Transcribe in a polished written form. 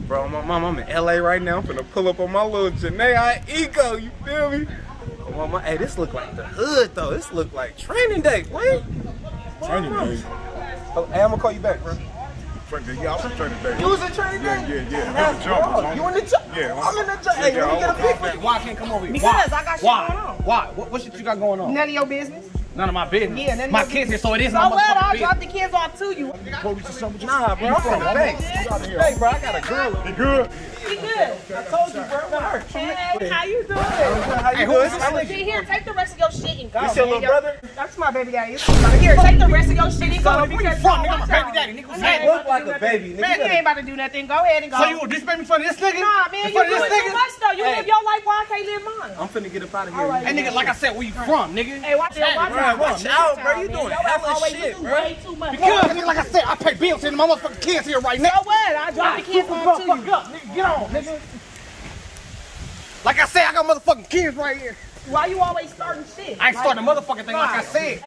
Bro, my mom, I'm in LA right now. I'm finna pull up on my little Janae Eco, you feel me? Oh, hey, this look like the hood though. This look like training day, boy. Training day. Oh, hey, I'm gonna call you back, bro. Yeah, I was training day. You was in training day? Yeah. You in the jump? Yeah. I'm in the jump. Hey, let me get a pic with you. Why I can't come over here? Because I got shit going on. Why? What shit you got going on? None of your business. None of my business. Yeah, none of my your kids here, so it is So my what? I'll motherfucking drop business. the kids off to you. Nah, bro, I'm from the Bay. Hey, bro, I got a girl. You good? You good? I told you, bro. What hurt? Hey, how you doing? How you doing? See, here, take the rest of your shit and go. This your man. little brother? That's my baby daddy. Here, take the rest of your shit and go. Where you from, nigga? I'm a baby daddy, nigga. You look like a baby, Man, you nigga. ain't about to do nothing. Go ahead and go. So you will disrespect me for this nigga? Nah, man, you doing too much though. You live your life while I can't live mine. I'm finna get up out of here. right. Hey, nigga, like I said, where you from, nigga? Hey, watch out. Watch out, bro. You doing hella You shit, do bro. way too much. Because, nigga, like I said, I pay bills and my motherfucking kids here right now. So what? I drop the kids off to you. Fuck up, nigga. Get on, nigga. Like I said, I got motherfucking kids right here. Why you always starting shit? I ain't starting a motherfucking thing like I said.